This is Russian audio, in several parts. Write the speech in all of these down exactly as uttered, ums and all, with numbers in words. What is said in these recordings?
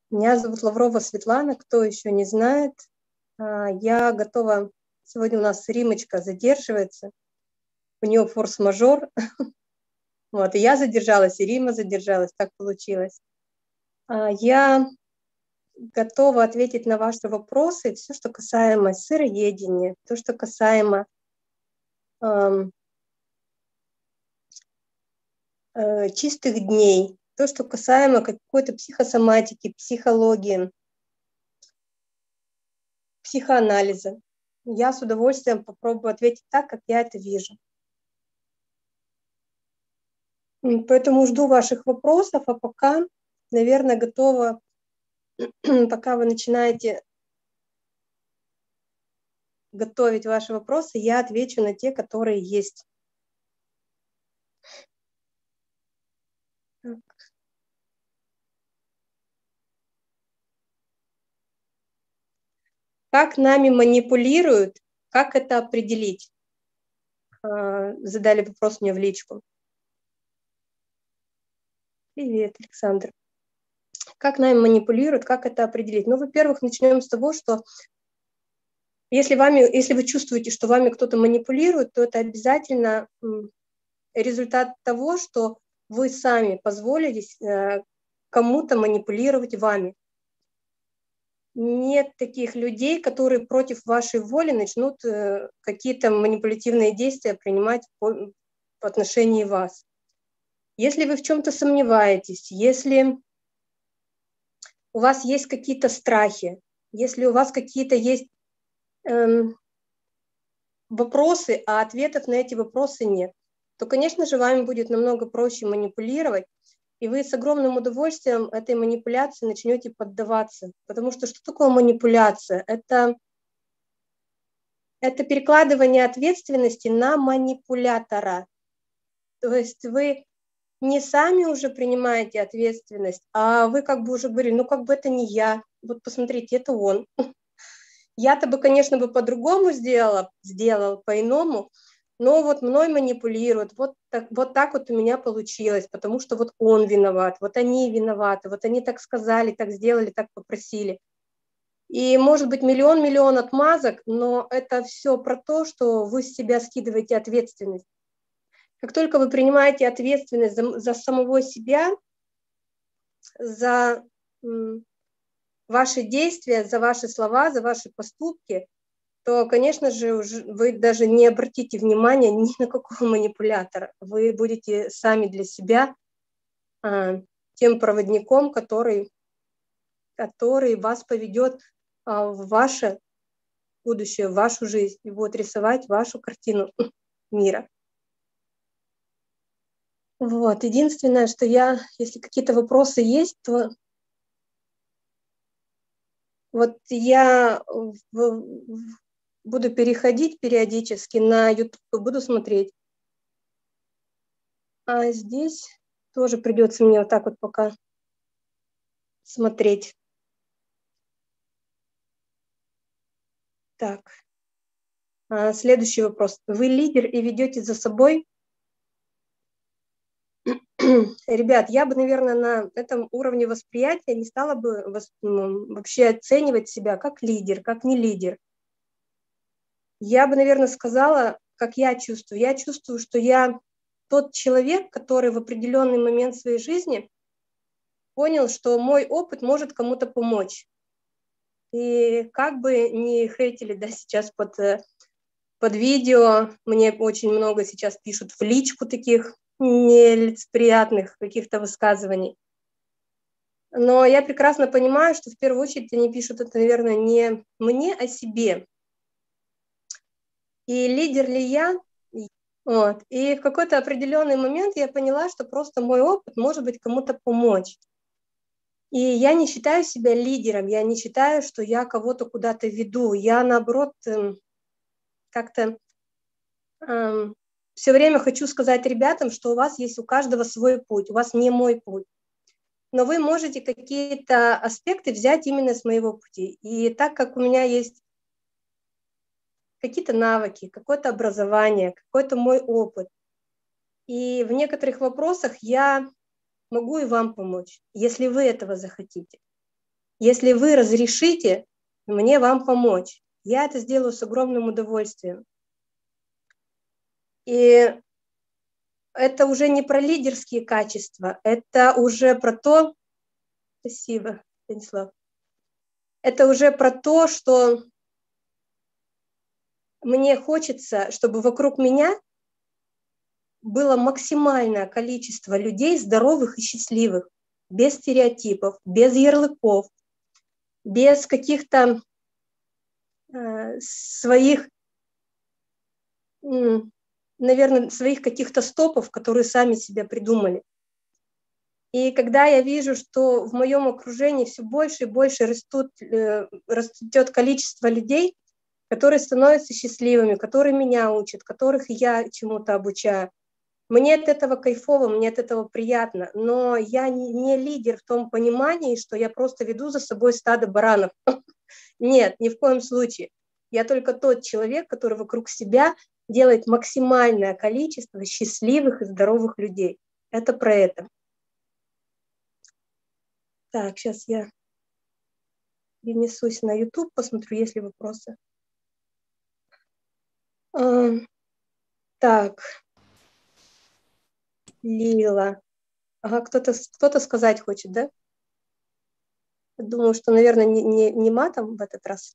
Меня зовут Лаврова Светлана, кто еще не знает. Я готова... Сегодня у нас Римочка задерживается, у нее форс-мажор. Вот, и я задержалась, и Рима задержалась, так получилось. Я готова ответить на ваши вопросы, все, что касаемо сыроедения, то, что касаемо эм, э, чистых дней, то, что касаемо какой-то психосоматики, психологии, психоанализа. Я с удовольствием попробую ответить так, как я это вижу. Поэтому жду ваших вопросов, а пока, наверное, готова, пока вы начинаете готовить ваши вопросы, я отвечу на те, которые есть. Так. Как нами манипулируют, как это определить? Задали вопрос мне в личку. Привет, Александр. Как нами манипулируют, как это определить? Ну, во-первых, начнем с того, что если, вами, если вы чувствуете, что вами кто-то манипулирует, то это обязательно результат того, что вы сами позволили кому-то манипулировать вами. Нет таких людей, которые против вашей воли начнут какие-то манипулятивные действия принимать по, по отношению вас. Если вы в чем-то сомневаетесь, если у вас есть какие-то страхи, если у вас какие-то есть эм, вопросы, а ответов на эти вопросы нет, то, конечно же, вами будет намного проще манипулировать, и вы с огромным удовольствием этой манипуляции начнете поддаваться. Потому что что такое манипуляция? Это, это перекладывание ответственности на манипулятора. То есть вы не сами уже принимаете ответственность, а вы как бы уже говорили, ну как бы это не я, вот посмотрите, это он. Я-то бы, конечно, бы по-другому сделала, сделал по-иному, но вот мной манипулируют, вот так, вот так вот у меня получилось, потому что вот он виноват, вот они виноваты, вот они так сказали, так сделали, так попросили. И может быть миллион-миллион отмазок, но это все про то, что вы с себя скидываете ответственность. Как только вы принимаете ответственность за, за самого себя, за м, ваши действия, за ваши слова, за ваши поступки, то, конечно же, уже вы даже не обратите внимания ни на какого манипулятора. Вы будете сами для себя а, тем проводником, который, который вас поведет а, в ваше будущее, в вашу жизнь и будет рисовать вашу картину мира. Вот. Единственное, что я, если какие-то вопросы есть, то вот я в, в, буду переходить периодически на YouTube, буду смотреть. А здесь тоже придется мне вот так вот пока смотреть. Так. А, следующий вопрос. Вы лидер и ведете за собой? Ребят, я бы, наверное, на этом уровне восприятия не стала бы вообще оценивать себя как лидер, как не лидер. Я бы, наверное, сказала, как я чувствую. Я чувствую, что я тот человек, который в определенный момент своей жизни понял, что мой опыт может кому-то помочь. И как бы не хейтили, да, сейчас под, под видео, мне очень много сейчас пишут в личку таких нелицеприятных каких-то высказываний. Но я прекрасно понимаю, что в первую очередь они пишут это, наверное, не мне, а себе. И лидер ли я? Вот. И в какой-то определенный момент я поняла, что просто мой опыт может быть кому-то помочь. И я не считаю себя лидером, я не считаю, что я кого-то куда-то веду. Я, наоборот, как-то эм, все время хочу сказать ребятам, что у вас есть у каждого свой путь, у вас не мой путь. Но вы можете какие-то аспекты взять именно с моего пути. И так как у меня есть какие-то навыки, какое-то образование, какой-то мой опыт, и в некоторых вопросах я могу и вам помочь, если вы этого захотите. Если вы разрешите мне вам помочь, я это сделаю с огромным удовольствием. И это уже не про лидерские качества, это уже про то, спасибо, Станислав, это уже про то, что мне хочется, чтобы вокруг меня было максимальное количество людей здоровых и счастливых, без стереотипов, без ярлыков, без каких-то э, своих, э, наверное, своих каких-то стопов, которые сами себя придумали. И когда я вижу, что в моем окружении все больше и больше растут, э, растет количество людей, которые становятся счастливыми, которые меня учат, которых я чему-то обучаю, мне от этого кайфово, мне от этого приятно, но я не, не лидер в том понимании, что я просто веду за собой стадо баранов. Нет, ни в коем случае. Я только тот человек, который вокруг себя делает максимальное количество счастливых и здоровых людей. Это про это. Так, сейчас я перенесусь на YouTube, посмотрю, есть ли вопросы. А, так, Лила. Ага, кто-то кто-то сказать хочет, да? Думаю, что, наверное, не, не, не матом в этот раз.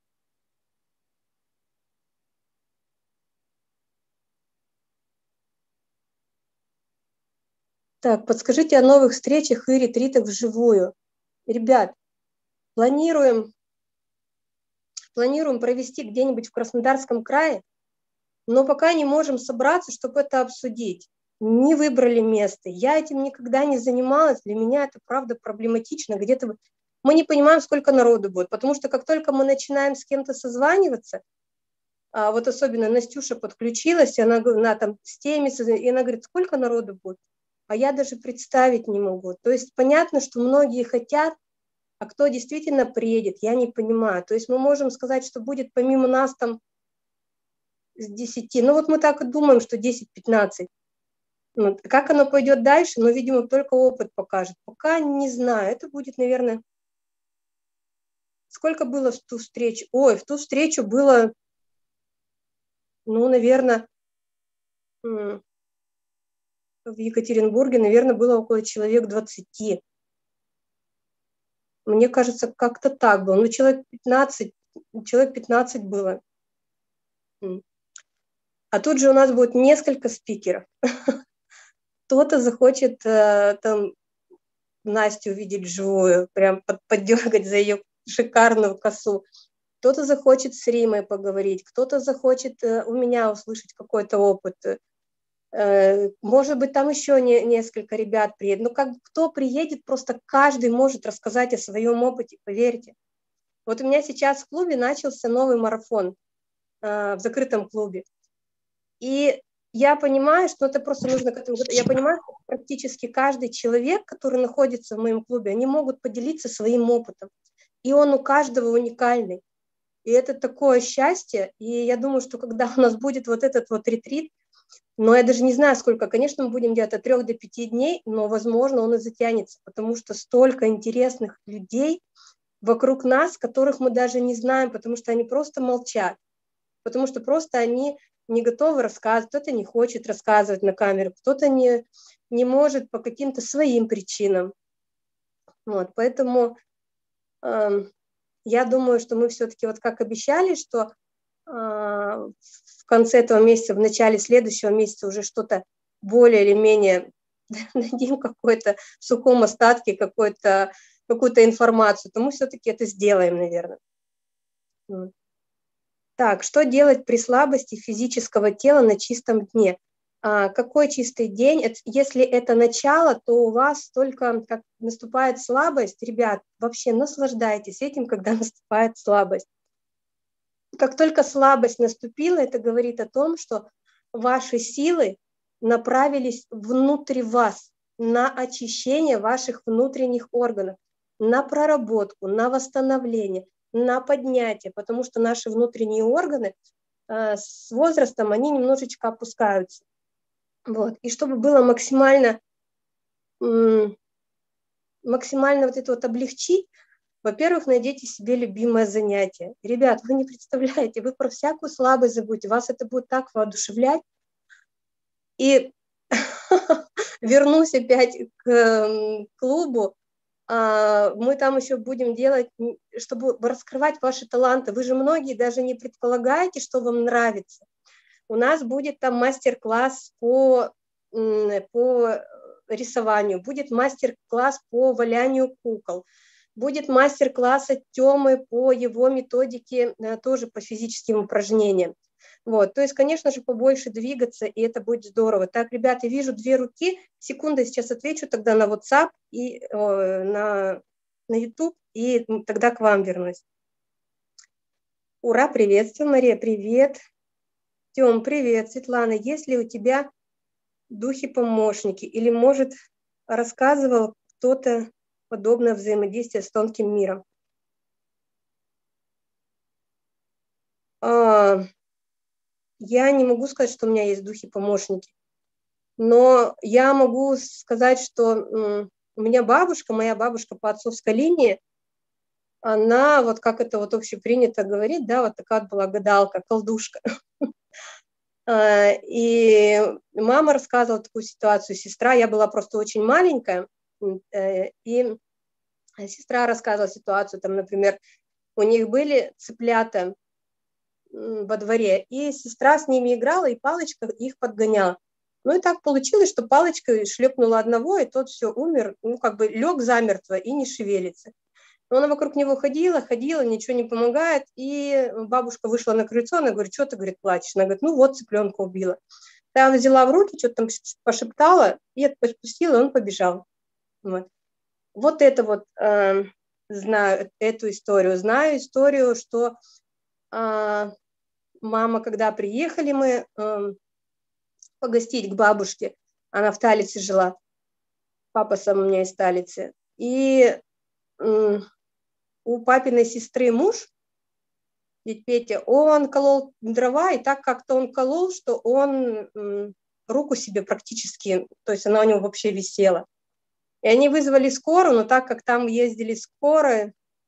Так, подскажите о новых встречах и ретритах вживую. Ребят, планируем, планируем провести где-нибудь в Краснодарском крае, но пока не можем собраться, чтобы это обсудить. Не выбрали место. Я этим никогда не занималась. Для меня это, правда, проблематично. Где-то мы не понимаем, сколько народу будет, потому что как только мы начинаем с кем-то созваниваться, а вот особенно Настюша подключилась, и она, она там с теми, и она говорит, сколько народу будет? А я даже представить не могу. То есть понятно, что многие хотят, а кто действительно приедет, я не понимаю. То есть мы можем сказать, что будет помимо нас там с десяти, ну вот мы так и думаем, что десять-пятнадцать. Вот. Как оно пойдет дальше, ну, видимо, только опыт покажет. Пока не знаю, это будет, наверное... Сколько было в ту встречу? Ой, в ту встречу было, ну, наверное, в Екатеринбурге, наверное, было около человек двадцати. Мне кажется, как-то так было. Ну, человек пятнадцать, человек пятнадцать было. А тут же у нас будет несколько спикеров. Кто-то захочет там Настю увидеть вживую, прям поддергать за ее шикарную косу. Кто-то захочет с Римой поговорить, кто-то захочет у меня услышать какой-то опыт. Может быть, там еще не, несколько ребят приедет. Ну, как кто приедет, просто каждый может рассказать о своем опыте, поверьте. Вот у меня сейчас в клубе начался новый марафон, в закрытом клубе. И я понимаю, что это просто нужно к этому... Я понимаю, что практически каждый человек, который находится в моем клубе, они могут поделиться своим опытом. И он у каждого уникальный. И это такое счастье. И я думаю, что когда у нас будет вот этот вот ретрит, но я даже не знаю, сколько, конечно, мы будем делать от трех до пяти дней, но, возможно, он и затянется, потому что столько интересных людей вокруг нас, которых мы даже не знаем, потому что они просто молчат, потому что просто они не готовы рассказывать, кто-то не хочет рассказывать на камеру, кто-то не, не может по каким-то своим причинам. Вот, поэтому э, я думаю, что мы все-таки, вот как обещали, что э, в конце этого месяца, в начале следующего месяца уже что-то более или менее дадим какой-то в сухом остатке, какой-то, какую-то информацию, то мы все-таки это сделаем, наверное. Вот. Так, что делать при слабости физического тела на чистом дне? А, какой чистый день? Это, если это начало, то у вас только как наступает слабость. Ребят, вообще наслаждайтесь этим, когда наступает слабость. Как только слабость наступила, это говорит о том, что ваши силы направились внутрь вас, на очищение ваших внутренних органов, на проработку, на восстановление, на поднятие, потому что наши внутренние органы э, с возрастом, они немножечко опускаются. Вот. И чтобы было максимально, максимально вот это вот облегчить, Во-первых, найдите себе любимое занятие. Ребят, вы не представляете, вы про всякую слабость забудете, вас это будет так воодушевлять. И вернусь опять к клубу, мы там еще будем делать, чтобы раскрывать ваши таланты. Вы же многие даже не предполагаете, что вам нравится. У нас будет там мастер-класс по, по рисованию, будет мастер-класс по валянию кукол, будет мастер-класс от Тёмы по его методике, тоже по физическим упражнениям. Вот, то есть, конечно же, побольше двигаться, и это будет здорово. Так, ребята, вижу две руки. Секунду, я сейчас отвечу тогда на WhatsApp и э, на, на YouTube, и тогда к вам вернусь. Ура, приветствую, Мария, привет. Тём, привет. Светлана, есть ли у тебя духи-помощники? Или, может, рассказывал кто-то подобное взаимодействие с тонким миром? А, я не могу сказать, что у меня есть духи-помощники, но я могу сказать, что у меня бабушка, моя бабушка по отцовской линии, она, вот как это вот общепринято говорить, да, вот такая вот была гадалка, колдушка. И мама рассказывала такую ситуацию, сестра, я была просто очень маленькая, и сестра рассказывала ситуацию, там, например, у них были цыплята во дворе, и сестра с ними играла, и палочка их подгоняла. Ну и так получилось, что палочка шлепнула одного, и тот все умер, ну как бы лег замертво и не шевелится. Но она вокруг него ходила, ходила, ничего не помогает, и бабушка вышла на крыльцо, она говорит, что ты, говорит, плачешь? Она говорит, ну вот цыпленка убила. Та она взяла в руки, что-то там пошептала, и отпустила, он побежал. Вот, вот это вот, э, знаю эту историю. Знаю историю, что э, мама, когда приехали мы э, погостить к бабушке, она в Талице жила, папа сам у меня из Талицы, и э, у папиной сестры муж, дядь Петя, он колол дрова, и так как-то он колол, что он э, руку себе практически, то есть она у него вообще висела. И они вызвали скорую, но так как там ездили скорые,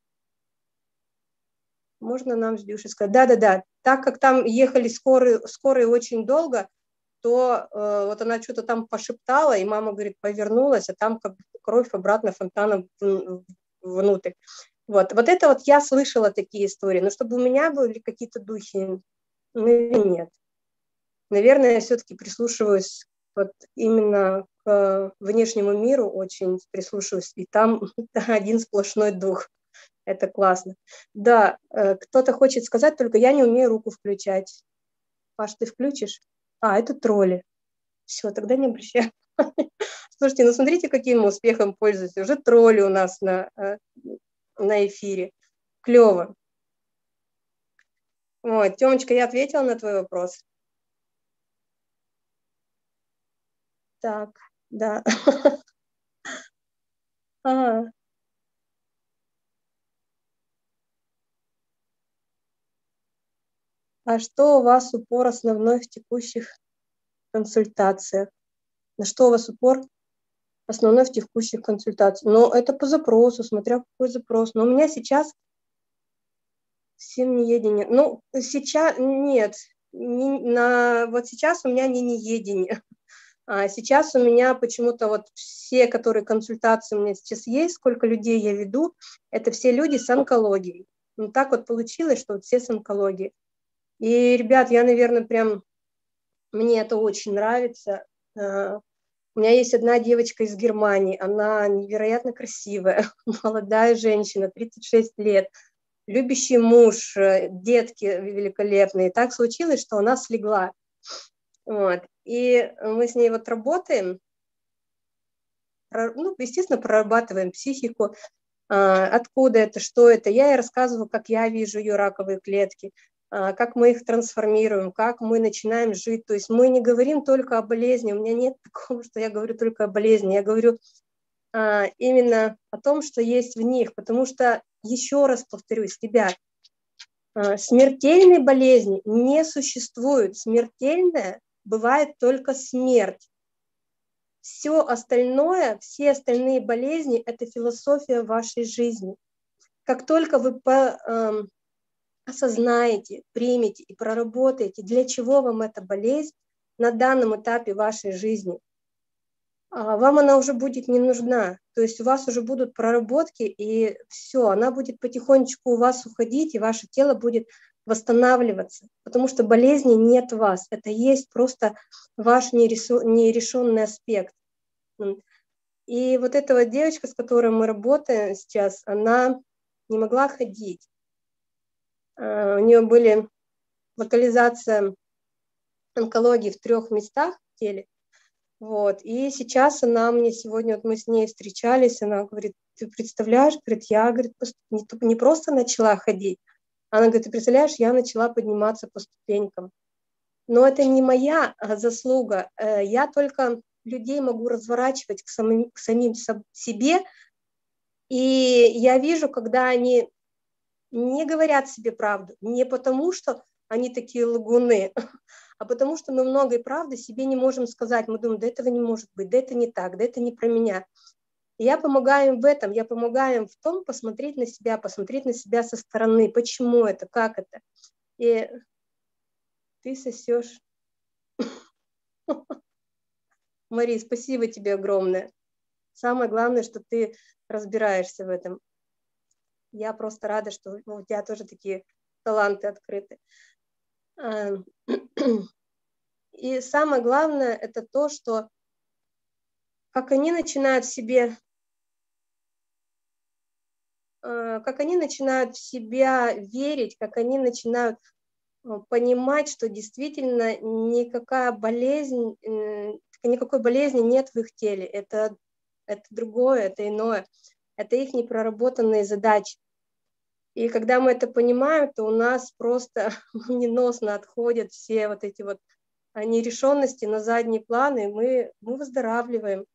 можно нам с Дюшей сказать, да-да-да, так как там ехали скорые, скорые очень долго, то э, вот она что-то там пошептала, и мама, говорит, повернулась, а там как кровь обратно фонтаном внутрь. Вот, вот это вот я слышала такие истории, но чтобы у меня были какие-то духи, ну или нет. Наверное, я все-таки прислушиваюсь вот именно к внешнему миру, очень прислушиваюсь, и там один сплошной дух. Это классно. Да, кто-то хочет сказать, только я не умею руку включать. Паш, ты включишь? А, это тролли. Все, тогда не обращаю. Слушайте, ну смотрите, каким успехом пользуются. Уже тролли у нас на, на эфире. Клево. Вот, Тёмочка, я ответила на твой вопрос. Так, да. Ага. А что у вас упор основной в текущих консультациях? На что у вас упор основной в текущих консультациях? Ну, это по запросу, смотря какой запрос. Но у меня сейчас семиедение. Ну, сейчас нет. Не, на, вот сейчас у меня не неедение. А сейчас у меня почему-то вот все, которые консультации у меня сейчас есть, сколько людей я веду, это все люди с онкологией. Ну, так вот получилось, что вот все с онкологией. И, ребят, я, наверное, прям, мне это очень нравится. У меня есть одна девочка из Германии, она невероятно красивая, молодая женщина, тридцать шесть лет, любящий муж, детки великолепные. Так случилось, что она слегла. Вот. И мы с ней вот работаем, ну, естественно, прорабатываем психику, откуда это, что это. Я ей рассказываю, как я вижу ее раковые клетки, как мы их трансформируем, как мы начинаем жить. То есть мы не говорим только о болезни, у меня нет такого, что я говорю только о болезни, я говорю а, именно о том, что есть в них, потому что, еще раз повторюсь, ребят, а, смертельной болезни не существует, смертельная бывает только смерть. Все остальное, все остальные болезни – это философия вашей жизни. Как только вы по, э, осознаете, примете и проработаете, для чего вам эта болезнь на данном этапе вашей жизни, вам она уже будет не нужна. То есть у вас уже будут проработки, и все, она будет потихонечку у вас уходить, и ваше тело будет восстанавливаться, потому что болезни нет в вас. Это есть просто ваш нерешенный аспект. И вот эта вот девочка, с которой мы работаем сейчас, она не могла ходить. У нее были локализация онкологии в трех местах в теле. Вот. И сейчас она мне сегодня, вот мы с ней встречались, она говорит, ты представляешь, говорит, я говорит, не, не просто начала ходить, она говорит, ты представляешь, я начала подниматься по ступенькам. Но это не моя заслуга, я только людей могу разворачивать к самим, к самим себе, и я вижу, когда они не говорят себе правду, не потому что они такие лгуны, а потому что мы многое правды себе не можем сказать. Мы думаем, да этого не может быть, да это не так, да это не про меня. И я помогаю им в этом, я помогаю им в том посмотреть на себя, посмотреть на себя со стороны, почему это, как это. И ты сосешь. Мари, спасибо тебе огромное. Самое главное, что ты разбираешься в этом. Я просто рада, что у тебя тоже такие таланты открыты. И самое главное, это то, что как они начинают в себе, как они начинают в себя верить, как они начинают понимать, что действительно никакая болезнь, никакой болезни нет в их теле. Это, это другое, это иное. Это их непроработанные задачи. И когда мы это понимаем, то у нас просто молниеносно отходят все вот эти вот нерешенности на задний план, и мы, мы выздоравливаем.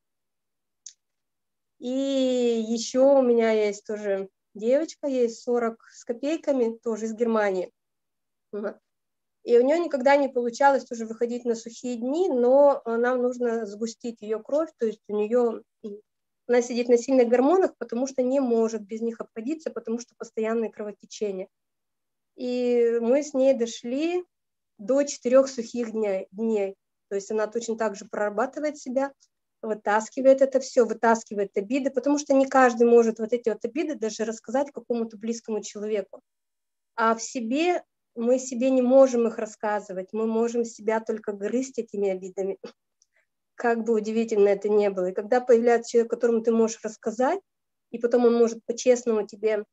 И еще у меня есть тоже девочка, ей сорок с копейками, тоже из Германии. И у нее никогда не получалось тоже выходить на сухие дни, но нам нужно сгустить ее кровь, то есть у нее, она сидит на сильных гормонах, потому что не может без них обходиться, потому что постоянное кровотечение. И мы с ней дошли до четырех сухих дней, дней. То есть она точно так же прорабатывает себя, вытаскивает это все, вытаскивает обиды, потому что не каждый может вот эти вот обиды даже рассказать какому-то близкому человеку. А в себе мы себе не можем их рассказывать, мы можем себя только грызть этими обидами. Как бы удивительно это ни было. И когда появляется человек, которому ты можешь рассказать, и потом он может по-честному тебе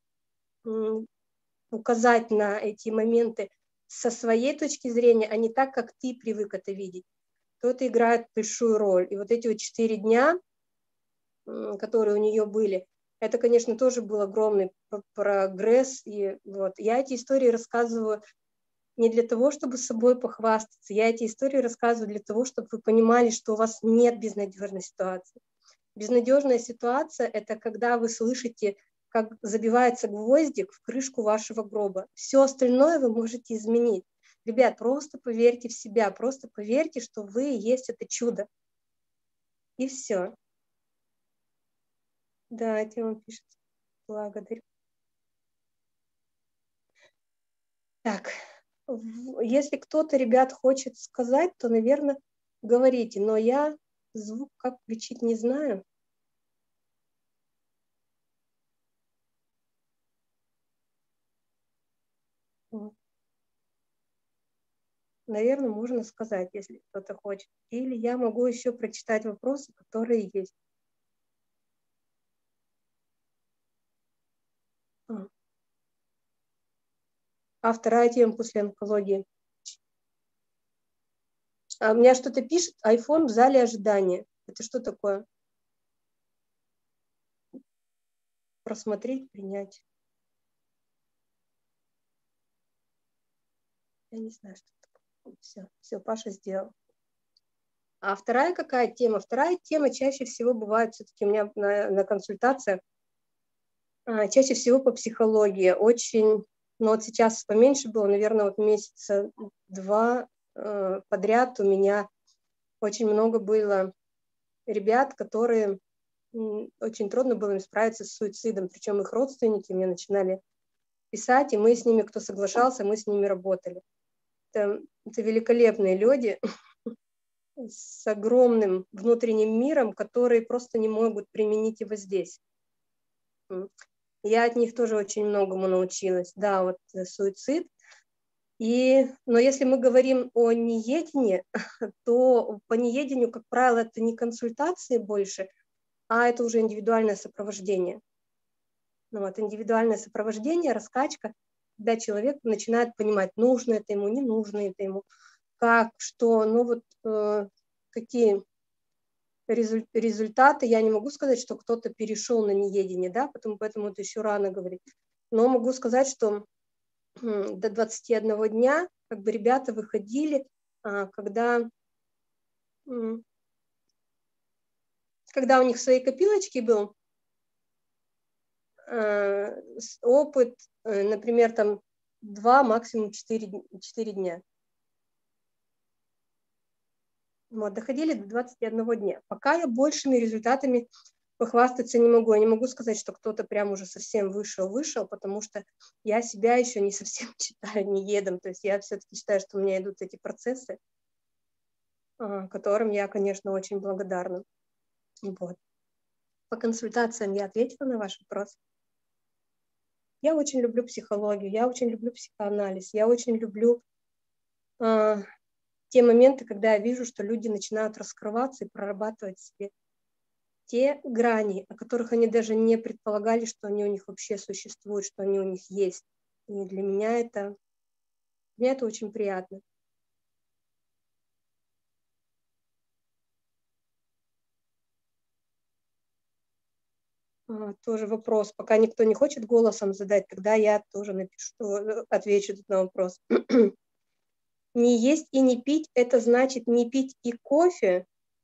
указать на эти моменты со своей точки зрения, а не так, как ты привык это видеть, то это играет большую роль. И вот эти вот четыре дня, которые у нее были, это, конечно, тоже был огромный прогресс. И вот я эти истории рассказываю не для того, чтобы с собой похвастаться. Я эти истории рассказываю для того, чтобы вы понимали, что у вас нет безнадежной ситуации. Безнадежная ситуация – это когда вы слышите, как забивается гвоздик в крышку вашего гроба. Все остальное вы можете изменить. Ребят, просто поверьте в себя, просто поверьте, что вы есть это чудо. И все. Да, Тима пишет. Благодарю. Так, если кто-то, ребят, хочет сказать, то, наверное, говорите. Но я звук как включить не знаю. Наверное, можно сказать, если кто-то хочет. Или я могу еще прочитать вопросы, которые есть. А вторая тема после онкологии. А у меня что-то пишет, iPhone в зале ожидания. Это что такое? Просмотреть, принять. Я не знаю, что такое. Все, все, Паша сделал. А вторая какая тема? Вторая тема чаще всего бывает все-таки у меня на, на консультациях, а, чаще всего по психологии. Очень, ну вот сейчас поменьше было, наверное, вот месяца два э, подряд у меня очень много было ребят, которые очень трудно было им справиться с суицидом, причем их родственники мне начинали писать, и мы с ними, кто соглашался, мы с ними работали. Это, это великолепные люди с огромным внутренним миром, которые просто не могут применить его здесь. Я от них тоже очень многому научилась. Да, вот суицид. И, но если мы говорим о неедении, то по неедению, как правило, это не консультации больше, а это уже индивидуальное сопровождение. Ну, вот, индивидуальное сопровождение, раскачка, когда человек начинает понимать, нужно это ему, не нужно это ему, как, что, ну вот э, какие результаты. Я не могу сказать, что кто-то перешел на неедение, да, потому, поэтому это еще рано говорить. Но могу сказать, что до двадцати одного дня как бы ребята выходили, когда, когда у них свои копилочки был опыт, например, там два, максимум четыре, четыре дня. Вот, доходили до двадцати одного дня. Пока я большими результатами похвастаться не могу. Я не могу сказать, что кто-то прям уже совсем вышел-вышел, потому что я себя еще не совсем считаю неедом. То есть я все-таки считаю, что у меня идут эти процессы, которым я, конечно, очень благодарна. Вот. По консультациям я ответила на ваш вопрос. Я очень люблю психологию, я очень люблю психоанализ, я очень люблю э, те моменты, когда я вижу, что люди начинают раскрываться и прорабатывать себе те грани, о которых они даже не предполагали, что они у них вообще существуют, что они у них есть. И для меня это, для меня это очень приятно. А, тоже вопрос. Пока никто не хочет голосом задать, тогда я тоже напишу, отвечу тут на вопрос. Не есть и не пить – это значит не пить и кофе?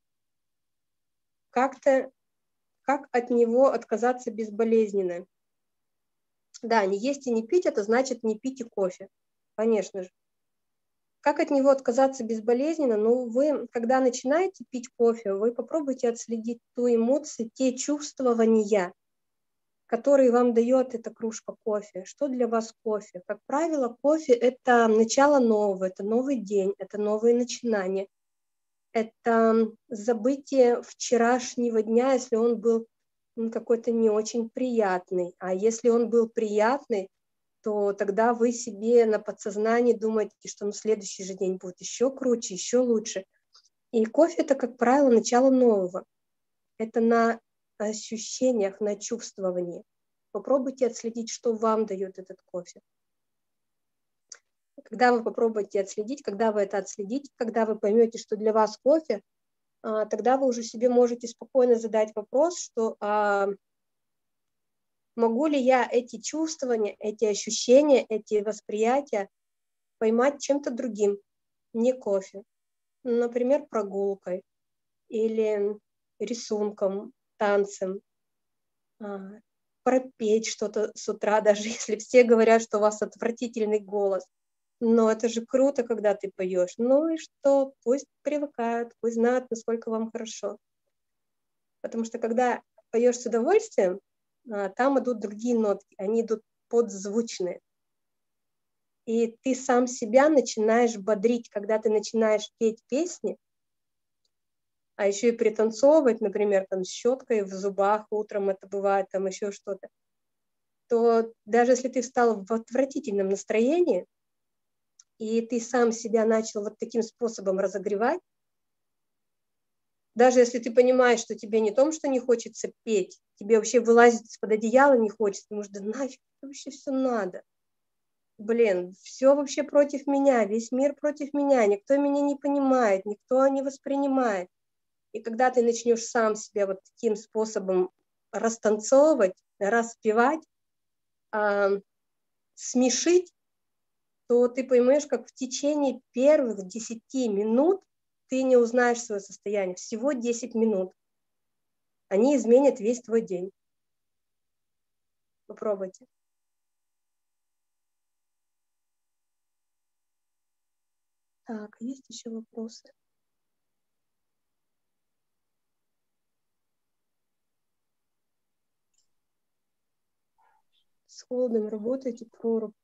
Как-то, как от него отказаться безболезненно? Да, не есть и не пить – это значит не пить и кофе, конечно же. Как от него отказаться безболезненно? Ну, вы, когда начинаете пить кофе, вы попробуйте отследить ту эмоцию, те чувствования, которые вам дает эта кружка кофе. Что для вас кофе? Как правило, кофе – это начало нового, это новый день, это новые начинания. Это забытие вчерашнего дня, если он был какой-то не очень приятный. А если он был приятный, то тогда вы себе на подсознании думаете, что на следующий же день будет еще круче, еще лучше. И кофе – это, как правило, начало нового. Это на ощущениях, на чувствовании. Попробуйте отследить, что вам дает этот кофе. Когда вы попробуете отследить, когда вы это отследите, когда вы поймете, что для вас кофе, тогда вы уже себе можете спокойно задать вопрос, что а, могу ли я эти чувствования, эти ощущения, эти восприятия поймать чем-то другим, не кофе. Например, прогулкой или рисунком, танцем, пропеть что-то с утра, даже если все говорят, что у вас отвратительный голос. Но это же круто, когда ты поешь. Ну и что? Пусть привыкают, пусть знают, насколько вам хорошо. Потому что когда поешь с удовольствием, там идут другие нотки, они идут подзвучные. И ты сам себя начинаешь бодрить, когда ты начинаешь петь песни, а еще и пританцовывать, например, там с щеткой в зубах, утром это бывает, там еще что-то, то даже если ты встал в отвратительном настроении, и ты сам себя начал вот таким способом разогревать, даже если ты понимаешь, что тебе не том, что не хочется петь, тебе вообще вылазить из-под одеяла не хочется, потому что да нафиг вообще все надо. Блин, все вообще против меня, весь мир против меня, никто меня не понимает, никто не воспринимает. И когда ты начнешь сам себя вот таким способом растанцовывать, распевать, э, смешить, то ты поймешь, как в течение первых десяти минут ты не узнаешь свое состояние. Всего десять минут. Они изменят весь твой день. Попробуйте. Так, есть еще вопросы? С холодом работаете, прорубь.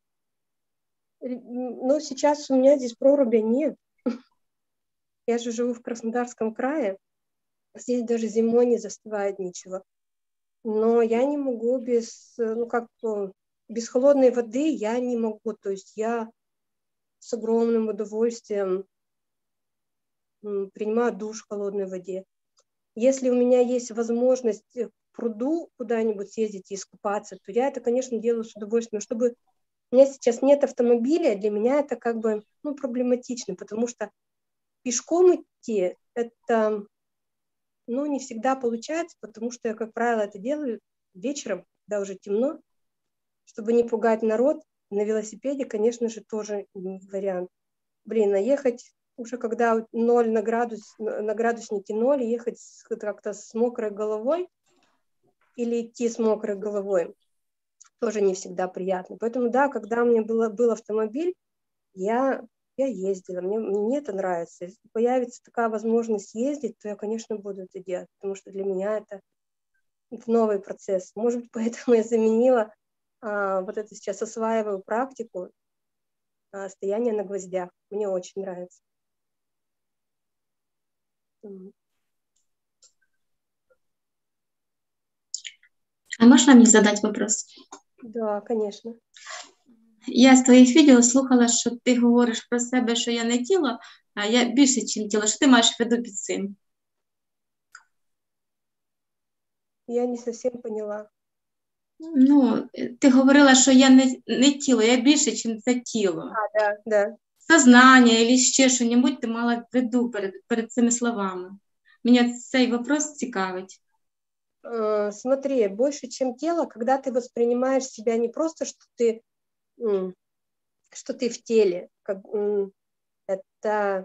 Но сейчас у меня здесь проруби нет. Я же живу в Краснодарском крае. Здесь даже зимой не застывает ничего. Но я не могу без, ну как, без холодной воды я не могу. То есть я с огромным удовольствием принимаю душ в холодной воде. Если у меня есть возможность к пруду куда-нибудь съездить и искупаться, то я это, конечно, делаю с удовольствием. Но чтобы у меня сейчас нет автомобиля, для меня это как бы ну, проблематично, потому что пешком идти это ну, не всегда получается, потому что я, как правило, это делаю вечером, когда уже темно, чтобы не пугать народ. На велосипеде, конечно же, тоже не вариант. Блин, а ехать уже когда ноль на, градус, на градуснике ноль, ехать как-то с мокрой головой или идти с мокрой головой тоже не всегда приятно. Поэтому, да, когда у меня было, был автомобиль, я, я ездила, мне, мне это нравится. Если появится такая возможность ездить, то я, конечно, буду это делать, потому что для меня это, это новый процесс. Может быть, поэтому я заменила а, вот это сейчас осваиваю практику а, стояния на гвоздях. Мне очень нравится. А можна мені задати вопрос? Да, конечно. Я з твоїх відео слухала, що ти говориш про себе, що я не тіло, а я більше, ніж тіло. Що ти маєш в виду під цим? Я не совсем поняла. Ну, ти говорила, що я не, не тіло, я більше, ніж це тіло. А, да, да. Сознання або ще що-небудь ти мала в виду перед, перед цими словами. Мене цей вопрос цікавить. Uh, смотри, больше, чем тело, когда ты воспринимаешь себя не просто, что ты, что ты в теле, как, это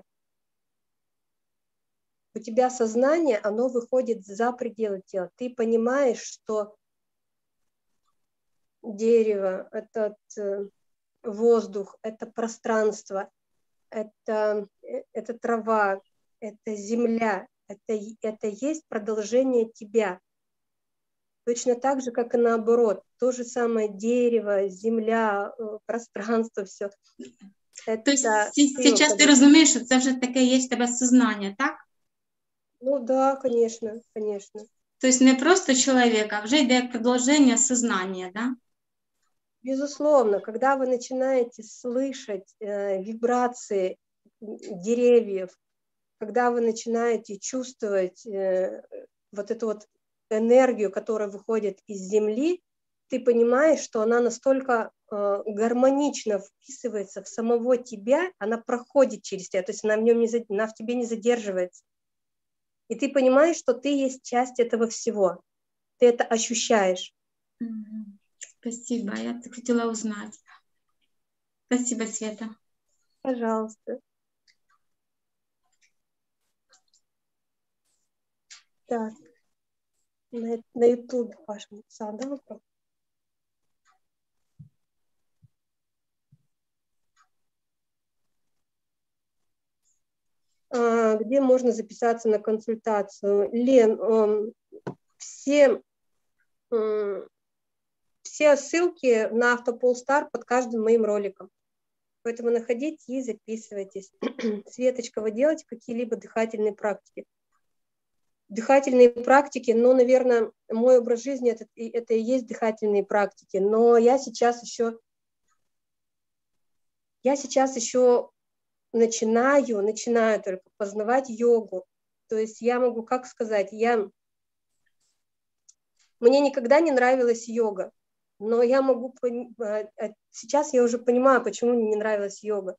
у тебя сознание, оно выходит за пределы тела. Ты понимаешь, что дерево, этот воздух, это пространство, это, это трава, это земля, это, это есть продолжение тебя. Точно так же, как и наоборот. То же самое дерево, земля, пространство, все. То есть сейчас ты розумієш, що це вже таке є в тебе сознання, так? Ну да, конечно, конечно. То есть не просто человек, а уже идет продолжение сознания, да? Безусловно, когда вы начинаете слышать э, вибрации деревьев, когда вы начинаете чувствовать э, вот эту вот энергию, которая выходит из земли, ты понимаешь, что она настолько э, гармонично вписывается в самого тебя, она проходит через тебя, то есть она в, нем не, она в тебе не задерживается. И ты понимаешь, что ты есть часть этого всего. Ты это ощущаешь. Mm-hmm. Спасибо, я хотела узнать. Спасибо, Света. Пожалуйста. Так. На, на YouTube Паша написал, да, вопрос? А, где можно записаться на консультацию? Лен, э, все, э, все ссылки на Автополстар под каждым моим роликом. Поэтому находите и записывайтесь. Светочка, вы делаете какие-либо дыхательные практики? Дыхательные практики, ну, наверное, мой образ жизни это, это и есть дыхательные практики, но я сейчас еще, я сейчас еще начинаю, начинаю только познавать йогу. То есть я могу, как сказать, я, мне никогда не нравилась йога, но я могу, сейчас я уже понимаю, почему мне не нравилась йога.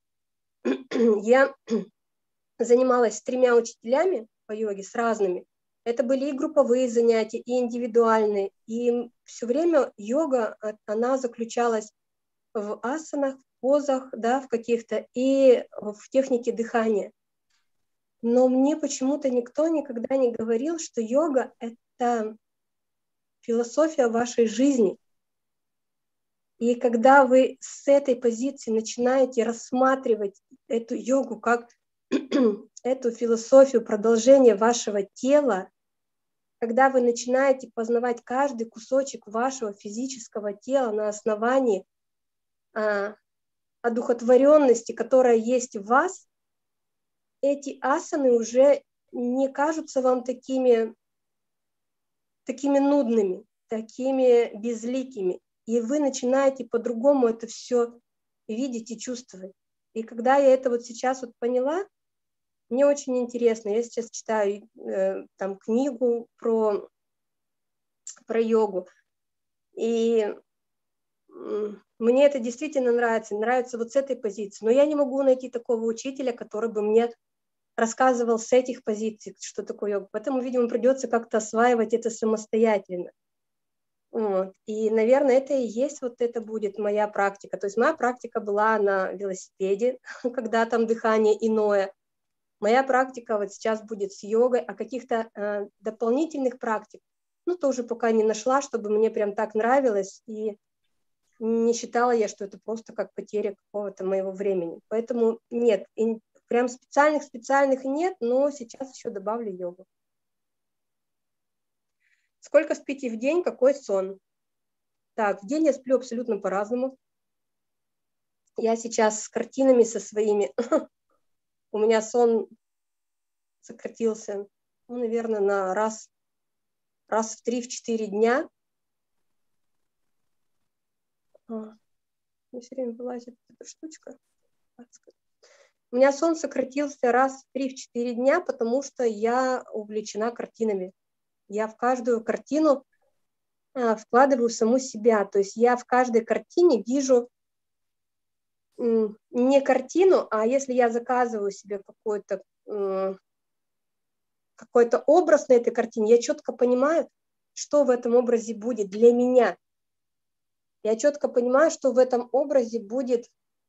Я занималась с тремя учителями по йоге, с разными. Это были и групповые занятия, и индивидуальные. И все время йога, она заключалась в асанах, в позах, да, в каких-то, и в технике дыхания. Но мне почему-то никто никогда не говорил, что йога — это философия вашей жизни. И когда вы с этой позиции начинаете рассматривать эту йогу как эту философию продолжения вашего тела, когда вы начинаете познавать каждый кусочек вашего физического тела на основании а, одухотворенности, которая есть в вас, эти асаны уже не кажутся вам такими, такими нудными, такими безликими. И вы начинаете по-другому это все видеть и чувствовать. И когда я это вот сейчас вот поняла, мне очень интересно. Я сейчас читаю э, там книгу про, про йогу. И мне это действительно нравится. Нравится вот с этой позиции. Но я не могу найти такого учителя, который бы мне рассказывал с этих позиций, что такое йога. Поэтому, видимо, придется как-то осваивать это самостоятельно. Вот. И, наверное, это и есть вот это будет моя практика. То есть моя практика была на велосипеде, когда там дыхание иное. Моя практика вот сейчас будет с йогой, а каких-то э, дополнительных практик, ну, тоже пока не нашла, чтобы мне прям так нравилось, и не считала я, что это просто как потеря какого-то моего времени. Поэтому нет, и прям специальных-специальных нет, но сейчас еще добавлю йогу. Сколько спите в день, какой сон? Так, в день я сплю абсолютно по-разному. Я сейчас с картинами со своими, у меня сон сократился, ну, наверное, на раз, раз в три-четыре дня. А, мне все время вылазит эта штучка. У меня сон сократился раз в три-четыре дня, потому что я увлечена картинами. Я в каждую картину а, вкладываю саму себя. То есть я в каждой картине вижу м, не картину, а если я заказываю себе какой-то м, какой-то образ на этой картине, я четко понимаю, что в этом образе будет для меня. Я четко понимаю, что в этом образе будет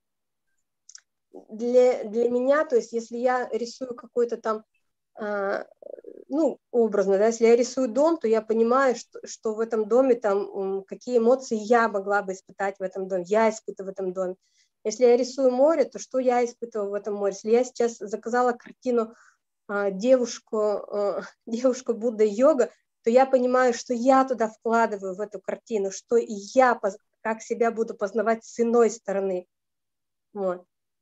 для, для меня. То есть если я рисую какой-то там, а, ну, образно, да, если я рисую дом, то я понимаю, что, что в этом доме там, какие эмоции я могла бы испытать в этом доме, я испытываю в этом доме. Если я рисую море, то что я испытываю в этом море? Если я сейчас заказала картину девушку, девушку Будда йога, то я понимаю, что я туда вкладываю в эту картину, что и я как себя буду познавать с иной стороны. Вот.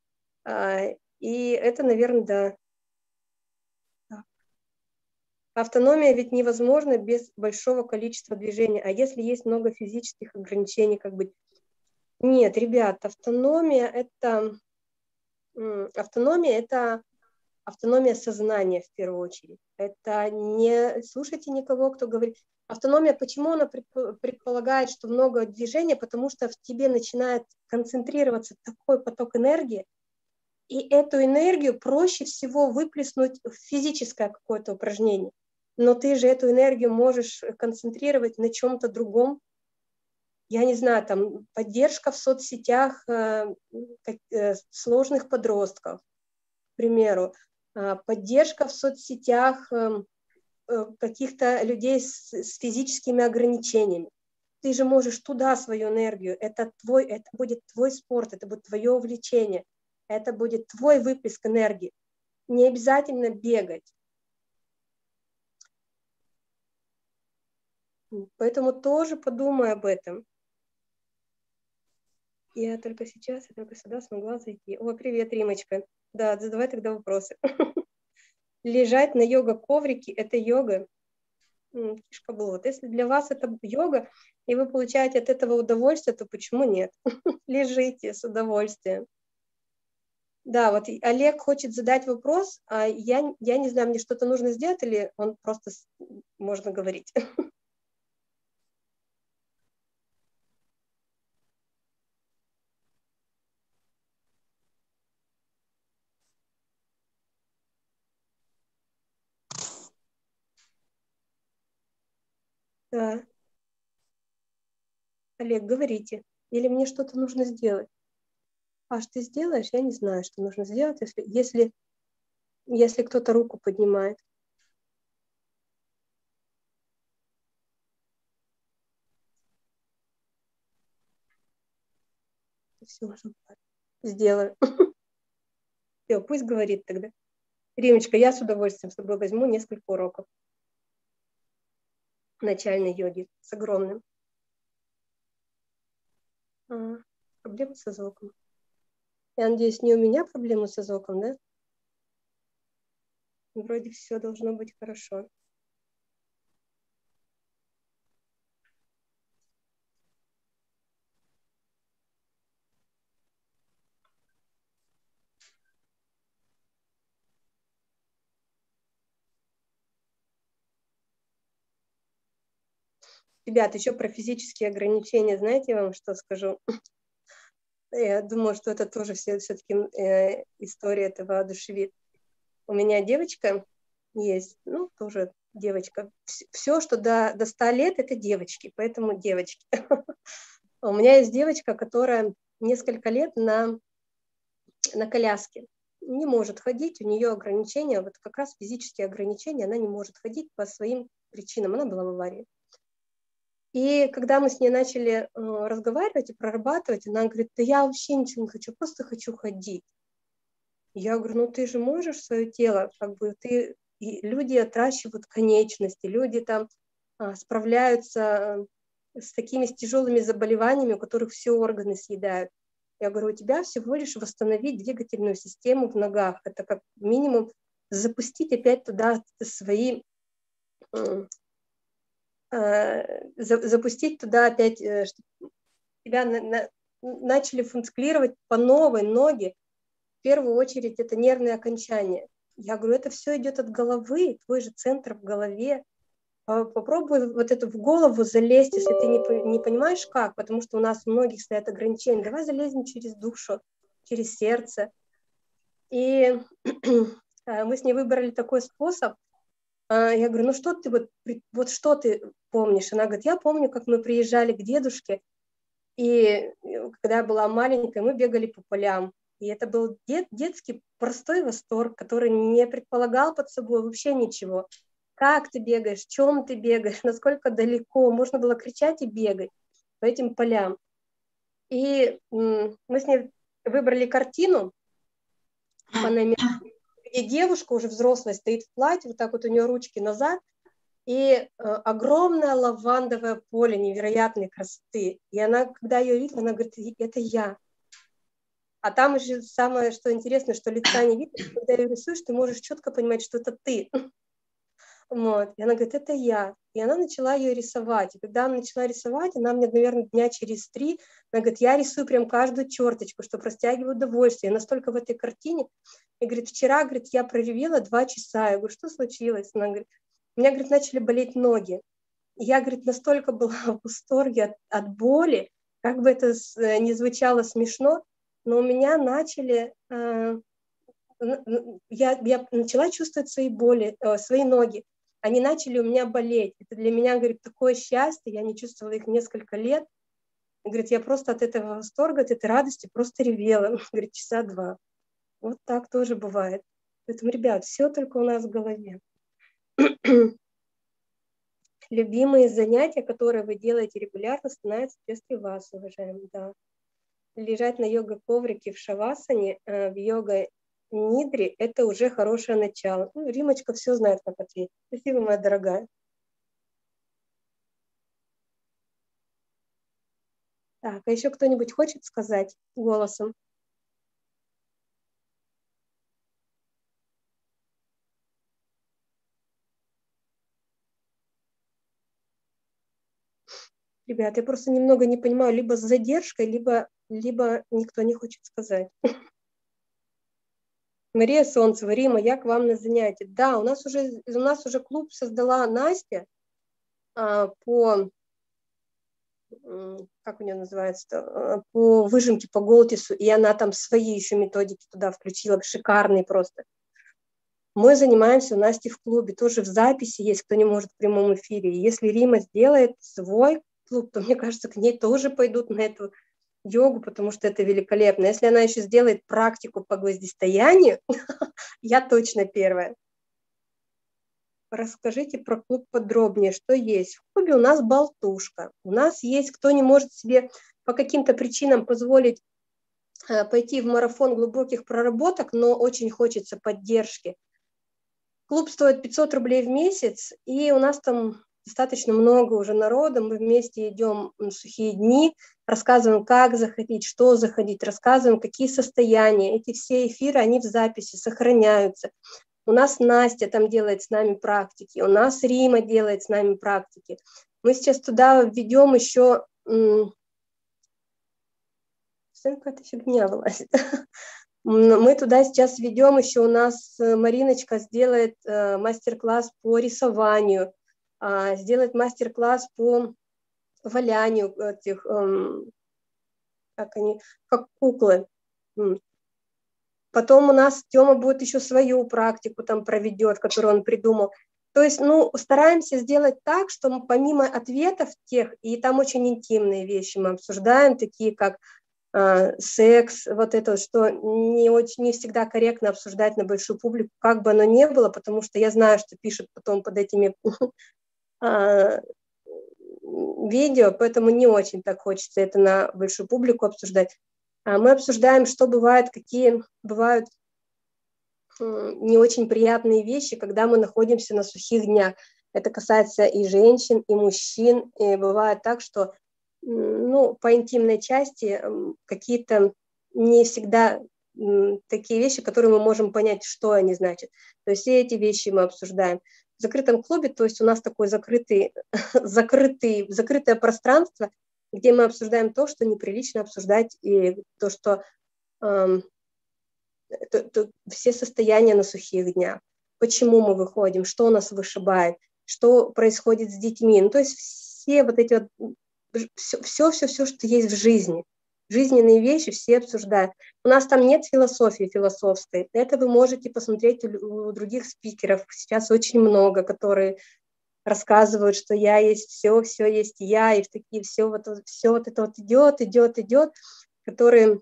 И это, наверное, да. Автономия ведь невозможна без большого количества движений. А если есть много физических ограничений, как быть? Нет, ребят, автономия это автономия это автономия сознания в первую очередь. Это не слушайте никого, кто говорит. Автономия, почему она предполагает, что много движения? Потому что в тебе начинает концентрироваться такой поток энергии, и эту энергию проще всего выплеснуть в физическое какое-то упражнение. Но ты же эту энергию можешь концентрировать на чем-то другом. Я не знаю, там поддержка в соцсетях э, э, сложных подростков, к примеру, поддержка в соцсетях каких-то людей с, с физическими ограничениями. Ты же можешь туда свою энергию, это, твой, это будет твой спорт, это будет твое увлечение, это будет твой выплеск энергии. Не обязательно бегать. Поэтому тоже подумай об этом. Я только сейчас, я только сюда смогла зайти. О, привет, Римочка. Да, задавай тогда вопросы. Лежать на йога-коврике – это йога. Фишка была. Вот если для вас это йога, и вы получаете от этого удовольствие, то почему нет? Лежите с удовольствием. Да, вот Олег хочет задать вопрос, а я, я не знаю, мне что-то нужно сделать, или он просто можно говорить? Да. Олег, говорите. Или мне что-то нужно сделать? Паш, ты сделаешь? Я не знаю, что нужно сделать, если, если, если кто-то руку поднимает. Все, сделаю. Все, пусть говорит тогда. Римочка, я с удовольствием с тобой возьму несколько уроков. начальной йоги с огромным. А, проблемы со звуком. Я надеюсь, не у меня проблемы со звуком, да? Вроде все должно быть хорошо. Ребят, еще про физические ограничения, знаете, я вам что скажу? Я думаю, что это тоже все, все-таки э, история этого воодушевит. У меня девочка есть, ну, тоже девочка. Все, что до, до ста лет, это девочки, поэтому девочки. У меня есть девочка, которая несколько лет на, на коляске. Не может ходить, у нее ограничения, вот как раз физические ограничения, она не может ходить по своим причинам, она была в аварии. И когда мы с ней начали э, разговаривать и прорабатывать, она говорит, да я вообще ничего не хочу, просто хочу ходить. Я говорю, ну ты же можешь свое тело, как бы ты, и люди отращивают конечности, люди там а, справляются с такими с тяжелыми заболеваниями, у которых все органы съедают. Я говорю, у тебя всего лишь восстановить двигательную систему в ногах. Это как минимум запустить опять туда свои... Э, запустить туда опять, чтобы тебя на, на, начали функционировать по новой ноги. В первую очередь это нервные окончания. Я говорю, это все идет от головы, твой же центр в голове. Попробуй вот это в голову залезть, если ты не, не понимаешь как, потому что у нас у многих стоят ограничения. Давай залезем через душу, через сердце. И мы с ней выбрали такой способ. Я говорю, ну что ты вот, вот что ты помнишь? Она говорит, я помню, как мы приезжали к дедушке, и когда я была маленькая, мы бегали по полям. И это был дет, детский простой восторг, который не предполагал под собой вообще ничего. Как ты бегаешь, в чем ты бегаешь, насколько далеко. Можно было кричать и бегать по этим полям. И мы с ней выбрали картину по номеру, где девушка уже взрослая стоит в платье, вот так вот у нее ручки назад, и э, огромное лавандовое поле невероятной красоты. И она, когда ее видела, она говорит, это я. А там уже самое, что интересно, что лица не видно, когда ее рисуешь, ты можешь четко понимать, что это ты. Вот. И она говорит, это я. И она начала ее рисовать. И когда она начала рисовать, она мне, наверное, дня через три, она говорит, я рисую прям каждую черточку, чтобы растягивать удовольствие. Я настолько в этой картине. И говорит, вчера, говорит, я проревела два часа. Я говорю, что случилось? Она говорит, у меня, говорит, начали болеть ноги. И я, говорит, настолько была в восторге от, от боли, как бы это не звучало смешно, но у меня начали... Э, я, я начала чувствовать свои боли, э, свои ноги. Они начали у меня болеть. Это для меня, говорит, такое счастье, я не чувствовала их несколько лет. Говорит, я просто от этого восторга, от этой радости просто ревела, говорит, часа два. Вот так тоже бывает. Поэтому, ребят, все только у нас в голове. Любимые занятия, которые вы делаете регулярно, становятся частью вас, уважаемые, да. Лежать на йога-коврике в шавасане, э, в йога-нидре, это уже хорошее начало. Ну, Римочка все знает, как ответить. Спасибо, моя дорогая. Так, а еще кто-нибудь хочет сказать голосом? Ребят, я просто немного не понимаю, либо с задержкой, либо, либо никто не хочет сказать. Мария Солнцева, Рима, я к вам на занятие. Да, у нас уже, у нас уже клуб создала Настя а, по, как у нее называется, по выжимке по Голтису, и она там свои еще методики туда включила, шикарные просто. Мы занимаемся у Насти в клубе, тоже в записи есть, кто не может в прямом эфире. И если Рима сделает свой клуб, то, мне кажется, к ней тоже пойдут на эту йогу, потому что это великолепно. Если она еще сделает практику по гвоздистоянию, я точно первая. Расскажите про клуб подробнее, что есть. В клубе у нас болтушка. У нас есть, кто не может себе по каким-то причинам позволить пойти в марафон глубоких проработок, но очень хочется поддержки. Клуб стоит пятьсот рублей в месяц, и у нас там достаточно много уже народа, мы вместе идем на сухие дни, рассказываем, как заходить, что заходить, рассказываем, какие состояния. Эти все эфиры, они в записи сохраняются. У нас Настя там делает с нами практики, у нас Рима делает с нами практики. Мы сейчас туда введем еще... Какая-то фигня вылазит. Мы туда сейчас введем еще, у нас Мариночка сделает мастер-класс по рисованию, сделает мастер-класс по валянию этих, как они, как куклы. Потом у нас Тёма будет еще свою практику там проведет, которую он придумал. То есть, ну, стараемся сделать так, что мы, помимо ответов тех, и там очень интимные вещи мы обсуждаем, такие как э, секс, вот это, что не, очень, не всегда корректно обсуждать на большую публику, как бы оно ни было, потому что я знаю, что пишут потом под этими э, видео, поэтому не очень так хочется это на большую публику обсуждать. Мы обсуждаем, что бывает, какие бывают не очень приятные вещи, когда мы находимся на сухих днях. Это касается и женщин, и мужчин. И бывает так, что ну, по интимной части какие-то не всегда такие вещи, которые мы можем понять, что они значат. То есть все эти вещи мы обсуждаем. В закрытом клубе, то есть у нас такое закрытый, закрытый, закрытое пространство, где мы обсуждаем то, что неприлично обсуждать, и то, что э, то, то, все состояния на сухих днях, почему мы выходим, что нас вышибает, что происходит с детьми. Ну, то есть все вот эти вот, все, все, все, все, что есть в жизни, жизненные вещи все обсуждают. У нас там нет философии философской. Это вы можете посмотреть у, у других спикеров. Сейчас очень много, которые рассказывают, что я есть все, все есть я, и в такие все вот, все вот это вот идет, идет, идет, которые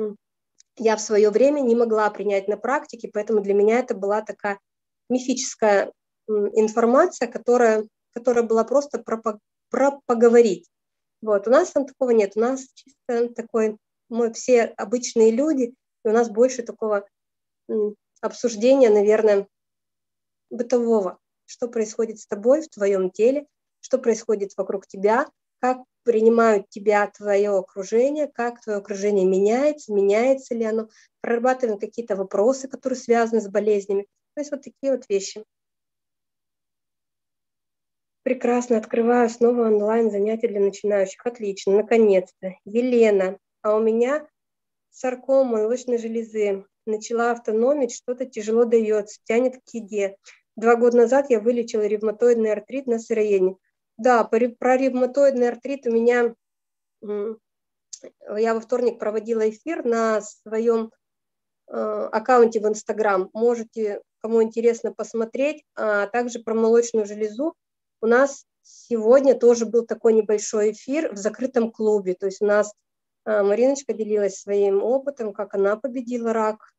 я в свое время не могла принять на практике, поэтому для меня это была такая мифическая информация, которая, которая была просто про, про поговорить. Вот. У нас там такого нет, у нас чисто такой, мы все обычные люди, и у нас больше такого обсуждения, наверное, бытового. Что происходит с тобой в твоем теле, что происходит вокруг тебя, как принимают тебя твое окружение, как твое окружение меняется, меняется ли оно, прорабатываем какие-то вопросы, которые связаны с болезнями. То есть вот такие вот вещи. Прекрасно, открываю снова онлайн занятия для начинающих. Отлично, наконец-то. Елена, а у меня саркома молочной железы. Начала автономить, что-то тяжело дается, тянет к еде. Два года назад я вылечила ревматоидный артрит на сыроедении. Да, про ревматоидный артрит у меня, я во вторник проводила эфир на своем аккаунте в Инстаграм. Можете, кому интересно, посмотреть. А также про молочную железу. У нас сегодня тоже был такой небольшой эфир в закрытом клубе. То есть у нас Мариночка делилась своим опытом, как она победила рак,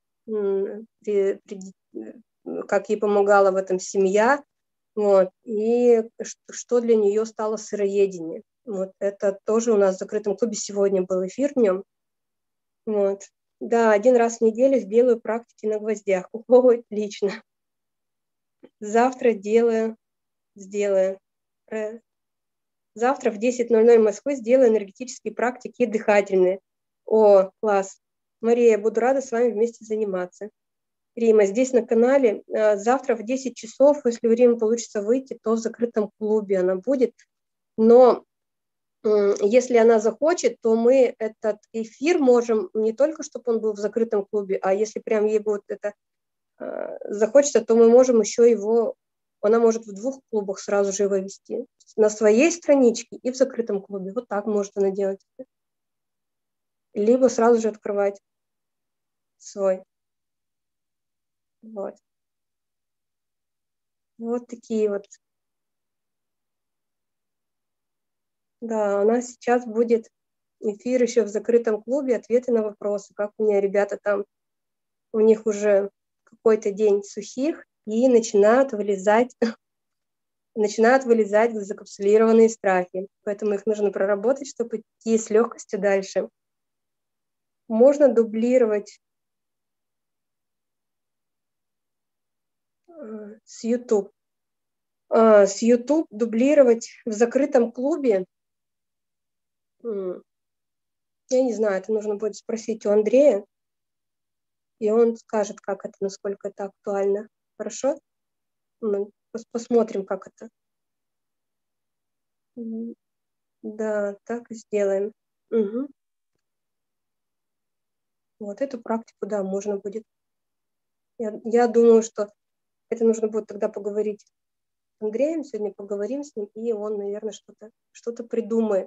как ей помогала в этом семья, вот, и что для нее стало сыроедение. Вот, это тоже у нас в закрытом клубе сегодня был эфир в нем. Вот. Да, один раз в неделю сделаю практики на гвоздях. Ого, отлично. Завтра делаю, сделаю. Завтра в десять ноль ноль Москвы сделаю энергетические практики дыхательные. О, класс. Мария, буду рада с вами вместе заниматься. Рима, здесь на канале. Завтра в десять часов, если у Римы получится выйти, то в закрытом клубе она будет. Но если она захочет, то мы этот эфир можем не только, чтобы он был в закрытом клубе, а если прям ей будет это захочется, то мы можем еще его, она может в двух клубах сразу же его вести. На своей страничке и в закрытом клубе. Вот так может она делать. Либо сразу же открывать свой. Вот. Вот такие вот. Да, у нас сейчас будет эфир еще в закрытом клубе, ответы на вопросы, как у меня ребята там, у них уже какой-то день сухих, и начинают вылезать, начинают вылезать закапсулированные страхи. Поэтому их нужно проработать, чтобы идти с легкостью дальше. Можно дублировать с YouTube. э, с YouTube дублировать в закрытом клубе. М, Я не знаю, это нужно будет спросить у Андрея, и он скажет, как это, насколько это актуально. Хорошо? Мы пос- посмотрим, как это. М, Да, так и сделаем. Мгм. Вот эту практику, да, можно будет. Я, я думаю, что это нужно будет тогда поговорить с Андреем, сегодня поговорим с ним, и он, наверное, что-то что-то придумает.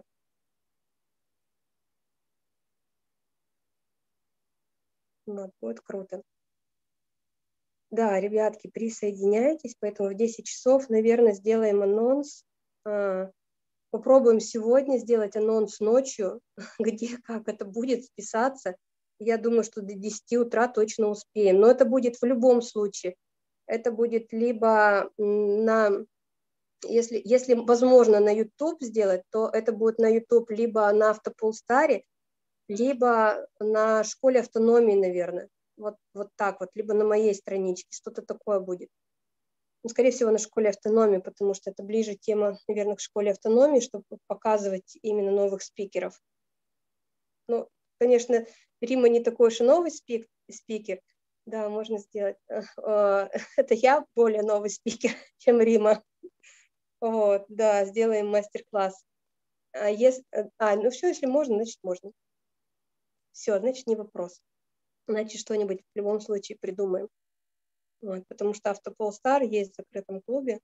Вот, будет круто. Да, ребятки, присоединяйтесь, поэтому в десять часов, наверное, сделаем анонс. А, Попробуем сегодня сделать анонс ночью, где, как это будет, списаться. Я думаю, что до десяти утра точно успеем. Но это будет в любом случае. Это будет либо м, на, если, если возможно на YouTube сделать, то это будет на YouTube либо на Автополстаре, либо на школе автономии, наверное. Вот, вот так вот, либо на моей страничке, что-то такое будет. Ну, скорее всего, на школе автономии, потому что это ближе тема, наверное, к школе автономии, чтобы показывать именно новых спикеров. Ну, конечно, Рима не такой уж и новый спик, спикер. Да, можно сделать. Это я более новый спикер, чем Рима. Вот, да, сделаем мастер-класс. А, если, а, ну все, если можно, значит можно. Все, значит не вопрос. Значит, что-нибудь в любом случае придумаем. Вот, потому что Автополстар есть в закрытом клубе.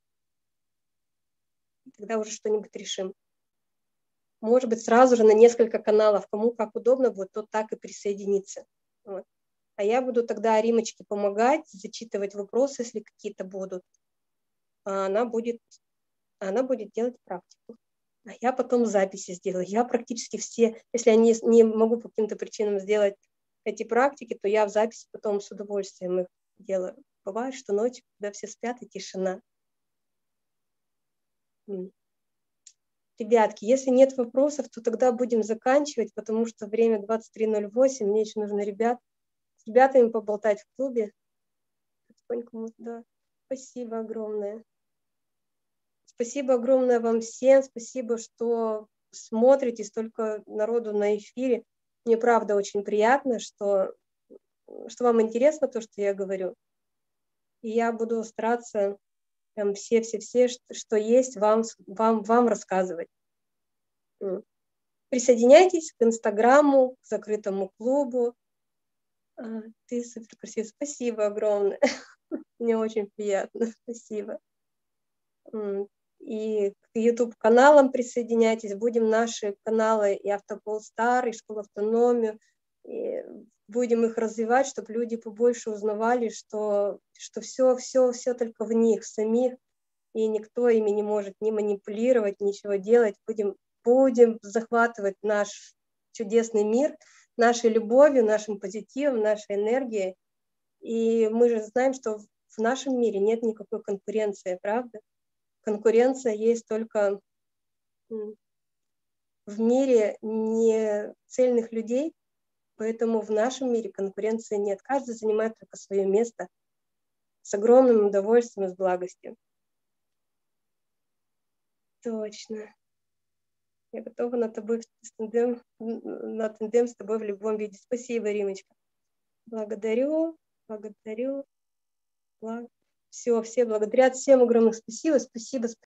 Тогда уже что-нибудь решим. Может быть, сразу же на несколько каналов, кому как удобно будет, тот так и присоединится. Вот. А я буду тогда Римочке помогать, зачитывать вопросы, если какие-то будут. А она будет, она будет делать практику. А я потом записи сделаю. Я практически все, если я не, не могу по каким-то причинам сделать эти практики, то я в записи потом с удовольствием их делаю. Бывает, что ночью, когда все спят, и тишина. Ребятки, если нет вопросов, то тогда будем заканчивать, потому что время двадцать три ноль восемь, мне еще нужно ребят, с ребятами поболтать в клубе. Да. Спасибо огромное. Спасибо огромное вам всем, спасибо, что смотрите, столько народу на эфире. Мне правда очень приятно, что, что вам интересно то, что я говорю. И я буду стараться все-все-все, что, что есть, вам, вам, вам рассказывать. Присоединяйтесь к Инстаграму, к закрытому клубу. А, ты супер красивая. Спасибо огромное. Мне очень приятно. Спасибо. И к YouTube-каналам присоединяйтесь. Будем наши каналы и Автополстар, и Школа автономию. И будем их развивать, чтобы люди побольше узнавали, что, что все, все, все только в них самих. И никто ими не может ни манипулировать, ничего делать. Будем будем захватывать наш чудесный мир нашей любовью, нашим позитивом, нашей энергией. И мы же знаем, что в нашем мире нет никакой конкуренции, правда? Конкуренция есть только в мире не цельных людей, поэтому в нашем мире конкуренции нет. Каждый занимает только свое место с огромным удовольствием и с благостью. Точно. Я готова на тобой в тандем, на тандем с тобой в любом виде. Спасибо, Римочка. Благодарю, благодарю. Благ... Все, все благодарят. Всем огромное спасибо. Спасибо.